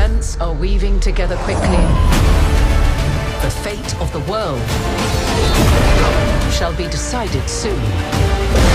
currents are weaving together quickly. The fate of the world shall be decided soon.